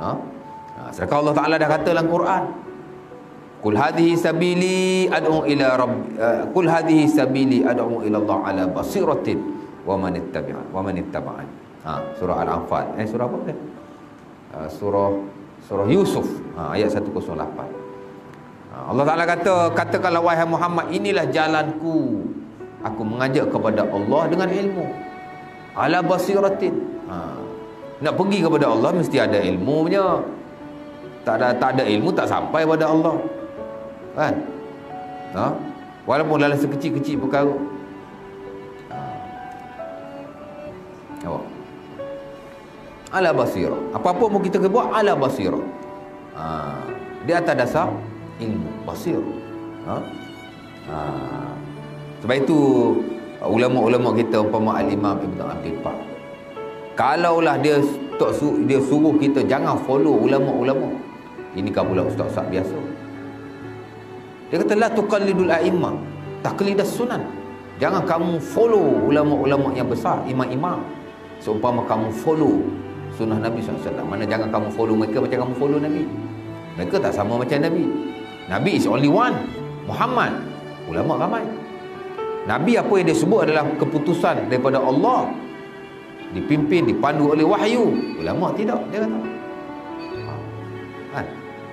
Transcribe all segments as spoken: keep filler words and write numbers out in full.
Ha? Ha, sedangkan Allah Taala dah kata dalam Quran, Qul hadhihi sabili ad'u ila rabb uh, Qul hadhihi sabili ad'u ila Allah ala basiratin wa man ittabi'an wa man ittaba'an. Ha, surah Al-Anfal. Eh surah apa dia? Uh, surah surah Yusuf, ha, ayat seratus lapan. Ha, Allah Taala kata, katakanlah wahai Muhammad, inilah jalanku. Aku mengajak kepada Allah dengan ilmu. Ala basiratin. Ha, nak pergi kepada Allah mesti ada ilmunya. Tak ada tak ada ilmu tak sampai pada Allah. Kan? Ha? Walaupun dalam sekecil-kecil perkara. Ha. Awak. Ala basirah. Apa-apa pun kita buat ala basirah. Ha. Di atas dasar ilmu basir. Ha? Ha. Sebab itu ulama-ulama kita umpama Al-Imam Ibn Abdul Bar, kalaulah dia tak su, dia suruh kita jangan follow ulama-ulama, ini kan pula ustaz-ustaz biasa. Dia kata la tuqallidul a'immah taqlidas sunan. Jangan kamu follow ulama-ulama yang besar, imam-imam, seumpama kamu follow sunnah Nabi sallallahu alaihi wasallam. Mana jangan kamu follow mereka macam kamu follow Nabi. Mereka tak sama macam Nabi. Nabi is only one, Muhammad. Ulama ramai. Nabi apa yang dia sebut adalah keputusan daripada Allah, dipimpin, dipandu oleh wahyu. Ulama tidak, dia kata. Ha.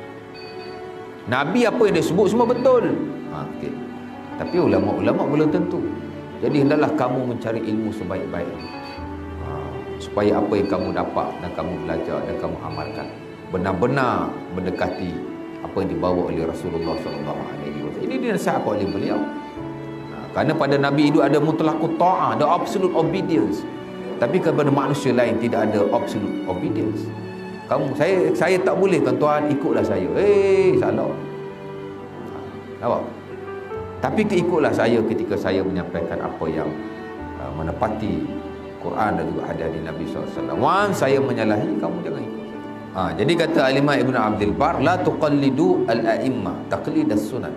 Nabi apa yang dia sebut semua betul. Ha, okay. Tapi ulama-ulama belum tentu. Jadi hendaklah kamu mencari ilmu sebaik-baiknya. Ha, supaya apa yang kamu dapat dan kamu belajar dan kamu amalkan benar-benar mendekati apa yang dibawa oleh Rasulullah sallallahu alaihi wasallam. Ini dinasihat oleh beliau. Kerana pada Nabi itu ada mutlaqut ta'ah, ada absolute obedience. Tapi kepada manusia lain tidak ada absolute obedience. Kamu, saya saya tak boleh tuan-tuan, ikutlah saya. Eh, salah. Nampak? Tapi ikutlah saya ketika saya menyampaikan apa yang uh, menepati Quran dan juga hadis Nabi sallallahu alaihi wasallam. Once saya menyalahi, kamu jangan ikut. Ha, jadi kata Al-Imam Ibn Abdul Bar, la tuqallidu al-a'immah taqlidas sunan.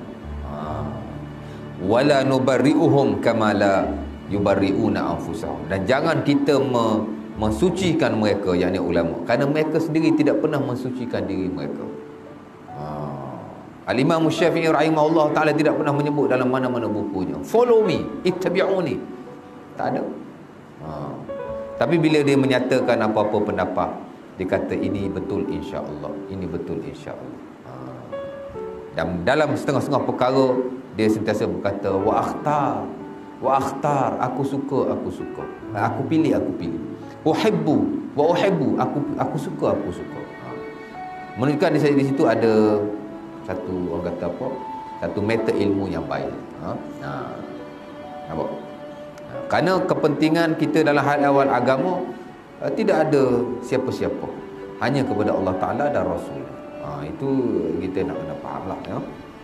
Wala nubarri'uhum kama la yubarri'una anfusahum. Dan jangan kita me, mensucikan mereka, yakni ulama, kerana mereka sendiri tidak pernah mensucikan diri mereka. Ha. Al-Imam Syafi'i rahimahullah ta'ala tidak pernah menyebut dalam mana-mana bukunya, follow me, ittabi'uni. Tak ada. Ha. Tapi bila dia menyatakan apa-apa pendapat, dia kata ini betul insya-Allah, ini betul insya-Allah. Ha. Dan dalam setengah-setengah perkara dia sentiasa berkata wa akhtar, wa akhtar, aku suka, aku suka, aku pilih, aku pilih, uhibbu wa uhibbu, aku aku suka, aku suka. Ha. Menunjukkan di, di situ ada satu, orang kata apa, satu meta ilmu yang baik. Ha. Ha. Nampak? Ha. Kerana kepentingan kita dalam hal awal agama, uh, tidak ada siapa-siapa, hanya kepada Allah Ta'ala dan Rasul. Ha. Itu kita nak kena faham lah, ya.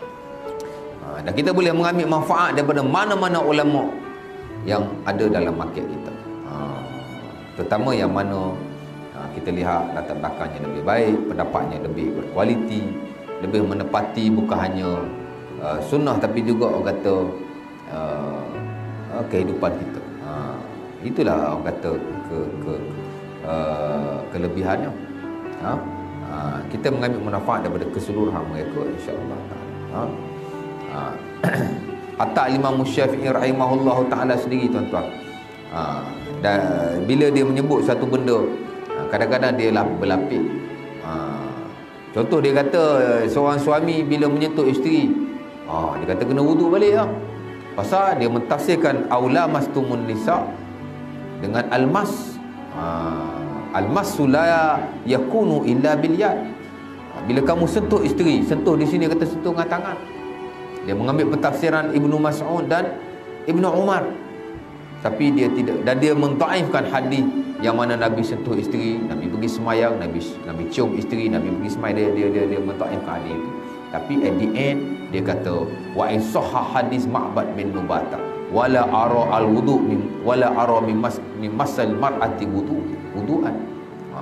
Dan kita boleh mengambil manfaat daripada mana-mana ulama yang ada dalam market kita. Ha, terutama yang mana ha, kita lihat latar belakangnya lebih baik, pendapatnya lebih berkualiti, lebih menepati bukan hanya uh, sunnah tapi juga orang kata uh, uh, kehidupan kita. Ha, itulah orang kata ke, ke uh, kelebihannya. Ha, uh, kita mengambil manfaat daripada keseluruhan mereka, insya-Allah. Ha. Ha. Hatta Imam Syafi'i rahimahullah ta'ala sendiri, tuan-tuan, ha. Dan bila dia menyebut satu benda, kadang-kadang dia berlapik. Ha. Contoh dia kata seorang suami bila menyentuh isteri, ha, dia kata kena wuduk balik lah. Pasal dia mentafsirkan aula mastumun nisa dengan almas. Ha. Almasu la yakunu illa bil yad. Bila kamu sentuh isteri, sentuh di sini kata sentuh dengan tangan. Dia mengambil pentafsiran Ibnu Mas'ud dan Ibnu Umar. Tapi dia tidak, dan dia mentaifkan hadis yang mana Nabi sentuh isteri, Nabi pergi semayang, Nabi Nabi cium isteri, Nabi pergi semayang, dia dia dia, dia mentaifkan hadis itu. Tapi at the end dia kata wa in sahha hadis Ma'bad bin Nubata wala ara al wudu min wala ara min mas min masal mar'ati wudu wudu'an. Ha.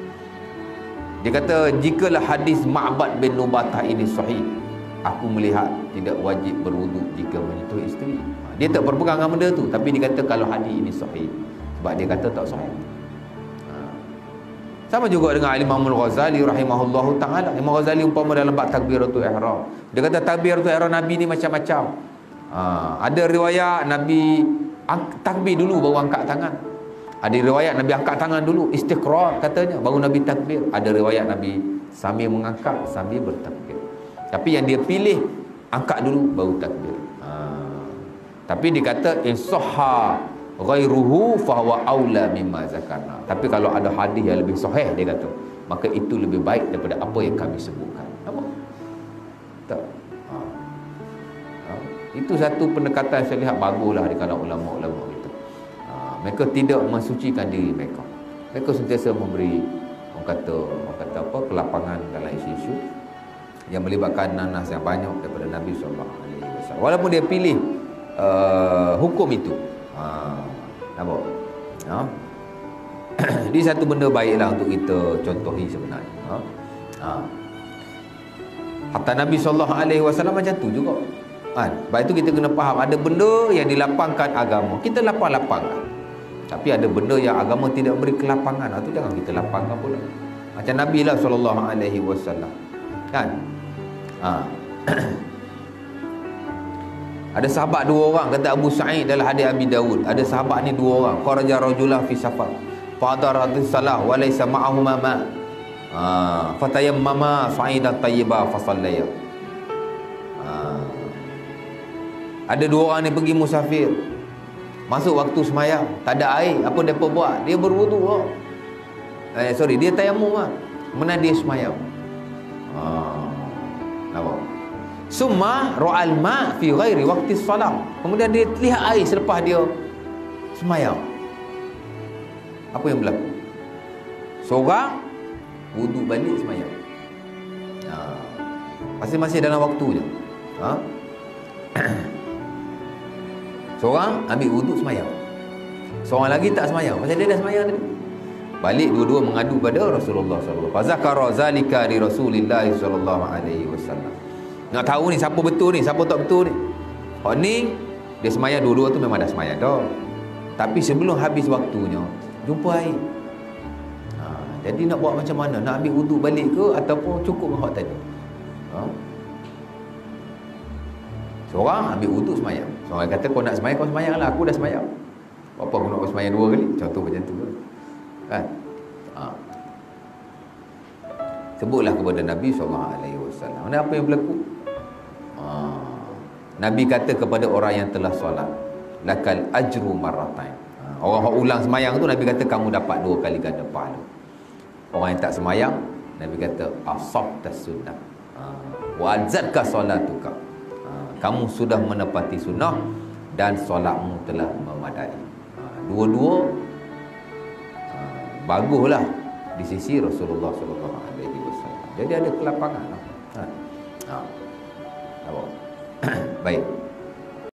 Dia kata jikalah hadis Ma'bad bin Nubata ini sahih, aku melihat tidak wajib berwuduk jika menyentuh isteri. Dia tak berpegang dengan benda tu, tapi dia kata kalau hadis ini sahih, sebab dia kata tak sahih. Ha. Sama juga dengan Imam Al-Ghazali rahimahullahu ta'ala. Imam Ghazali umpama dalam bab takbiratul ihram, dia kata takbiratul ihram Nabi ni macam-macam. Ha, ada riwayat Nabi takbir dulu baru angkat tangan. Ada riwayat Nabi angkat tangan dulu, istiqrar katanya, baru Nabi takbir. Ada riwayat Nabi sambil mengangkat, sambil bertakbir. Tapi yang dia pilih, angkat dulu baru takbir. Ha. Tapi dia kata insahha ghairuhu fahuwa aula mimma zakarna. Tapi kalau ada hadis yang lebih sahih, dia kata, maka itu lebih baik daripada apa yang kami sebutkan. Apa? Tak. Ha. Ha. Itu satu pendekatan saya lihat baguslah di kalangan ulama-ulama kita. Ha. Mereka tidak mensucikan diri mereka. Mereka sentiasa memberi, orang kata, orang kata apa, kelapangan dalam isu-isu yang melibatkan nanas yang banyak daripada Nabi sallallahu alaihi wasallam. Walaupun dia pilih uh, hukum itu. Ha, nampak? Ha? Ini satu benda baiklah untuk kita contohi sebenarnya. Ha? Ha. Hatta Nabi sallallahu alaihi wasallam macam tu juga. Kan? Sebab itu kita kena faham, ada benda yang dilapangkan agama, kita lapang-lapangkan. Tapi ada benda yang agama tidak beri kelapangan, itu jangan kita lapangkan pula. Macam Nabi lah sallallahu alaihi wasallam. Kan? Ha. Ada sahabat dua orang, kata Abu Sa'id dalam hadis Abi Dawud. Ada sahabat ni dua orang, kharaja rajulan fi safar, fadaratis salah wa laysa ma'ahuma ma. Ha, fatayammama sa'idan tayyiba fa sallaya. Ha. Ada dua orang ni pergi musafir. Masuk waktu semayang, tak ada air, apa depa buat? Dia berwudu lah. Eh sorry, dia tayammum lah. Kemudian dia semayang. Ha. Nampak? Summa ra'al ma' fi ghairi waqti salat. Kemudian dia lihat air selepas dia semayang. Apa yang berlaku? Seorang wudu balik semayang. Ha. Masing-masing dalam waktunya. Ha? Seorang ambil wudu semayang, seorang lagi tak semayang, macam dia dah semayang tadi. Balik dua-dua mengadu pada Rasulullah sallallahu alaihi wasallam. Fazakara zalika li Rasulillah sallallahu alaihi wasallam. Nak tahu ni siapa betul ni, siapa tak betul ni. Oh ni dia semayang, dua-dua tu memang dah semayang dah. Tapi sebelum habis waktunya jumpa air. Ha, jadi nak buat macam mana? Nak ambil wudu balik ke ataupun cukup dengan hak tadi? Ha? Seorang ambil wudu semayang. Seorang kata kau nak semayang, kau semayang lah, aku dah semayang. Apa aku nak semayang dua kali? Contoh macam tu kan? Ha. Sebutlah kepada Nabi sallallahu alaihi wasallam. Apa yang berlaku? Ha. Nabi kata kepada orang yang telah solat, lakal ajru marratain. Ha. Orang yang ulang semayang tu, Nabi kata kamu dapat dua kali ganda pahala. Orang yang tak semayang, Nabi kata asabtas sunnah. Ha. Wa azatka salatuka. Ha. Kamu sudah menepati sunnah dan solatmu telah memadai. Ha. Dua-dua ha, baguslah di sisi Rasulullah sallallahu alaihi wasallam. Jadi ada kelapangan. Ha. Ha. Baik.